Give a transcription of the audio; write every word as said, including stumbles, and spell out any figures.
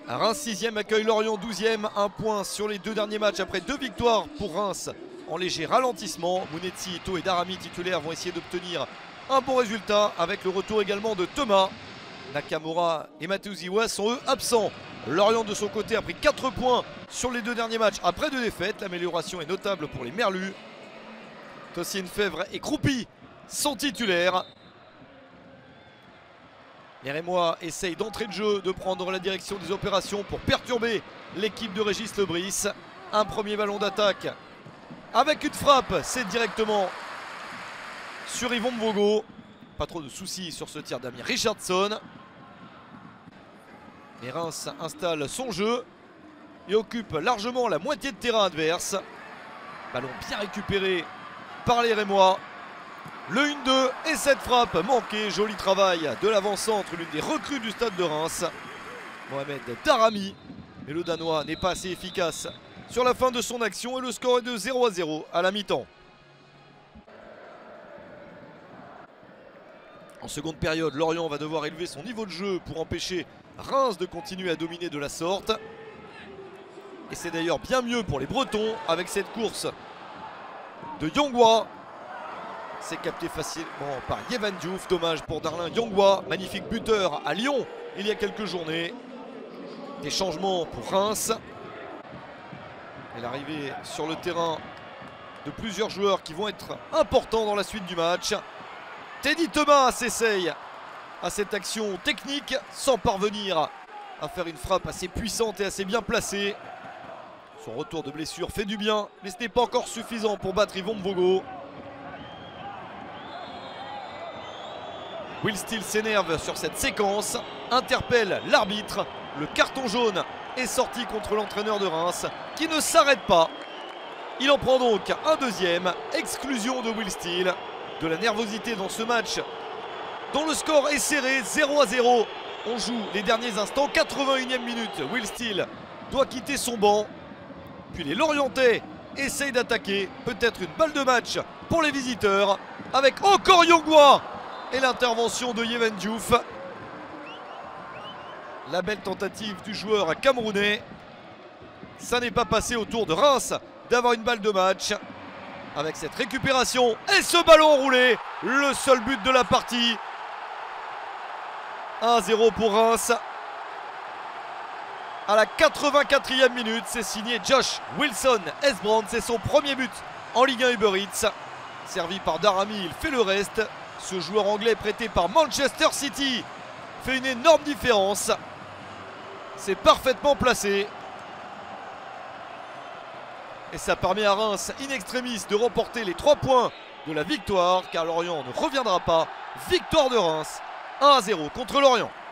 Reims sixième accueille Lorient douzième, un point sur les deux derniers matchs après deux victoires pour Reims en léger ralentissement. Mounetzi, Ito et Daramy titulaires vont essayer d'obtenir un bon résultat avec le retour également de Thomas. Nakamura et Mathieu Ziwa sont eux absents. Lorient de son côté a pris quatre points sur les deux derniers matchs après deux défaites. L'amélioration est notable pour les Merlus. Tossine, Fèvre et Croupi sont titulaires. Les Rémois essayent d'entrer de jeu, de prendre la direction des opérations pour perturber l'équipe de Régis Lebris. Un premier ballon d'attaque avec une frappe, c'est directement sur Yvon Mvogo. Pas trop de soucis sur ce tir d'Amir Richardson. Et Reims installe son jeu et occupe largement la moitié de terrain adverse. Ballon bien récupéré par les Rémois. Le un deux et cette frappe manquée. Joli travail de l'avant-centre, l'une des recrues du stade de Reims, Mohamed Daramy. Mais le Danois n'est pas assez efficace sur la fin de son action et le score est de zéro à zéro à la mi-temps. En seconde période, Lorient va devoir élever son niveau de jeu pour empêcher Reims de continuer à dominer de la sorte. Et c'est d'ailleurs bien mieux pour les Bretons avec cette course de Yongwa. C'est capté facilement par Yehvan Diouf. Dommage pour Darlin Yongwa, magnifique buteur à Lyon il y a quelques journées. Des changements pour Reims. Et l'arrivée sur le terrain de plusieurs joueurs qui vont être importants dans la suite du match. Teddy Thomas s'essaye à cette action technique sans parvenir à faire une frappe assez puissante et assez bien placée. Son retour de blessure fait du bien, mais ce n'est pas encore suffisant pour battre Yvon Mvogo. Will Steele s'énerve sur cette séquence, interpelle l'arbitre. Le carton jaune est sorti contre l'entraîneur de Reims qui ne s'arrête pas. Il en prend donc un deuxième. Exclusion de Will Steele. De la nervosité dans ce match dont le score est serré, zéro à zéro. On joue les derniers instants, quatre-vingt-unième minute. Will Steele doit quitter son banc. Puis les Lorientais essayent d'attaquer. Peut-être une balle de match pour les visiteurs avec encore Yongwa et l'intervention de Yehvan Diouf. La belle tentative du joueur camerounais. Ça n'est pas passé autour de Reims d'avoir une balle de match. Avec cette récupération et ce ballon enroulé, le seul but de la partie. un zéro pour Reims. À la quatre-vingt-quatrième minute, c'est signé Josh Wilson Esbrand. C'est son premier but en Ligue un Uber Eats. Servi par Daramy, il fait le reste. Ce joueur anglais prêté par Manchester City fait une énorme différence. C'est parfaitement placé. Et ça permet à Reims, in extremis, de remporter les trois points de la victoire, car Lorient ne reviendra pas. Victoire de Reims, un à zéro contre Lorient.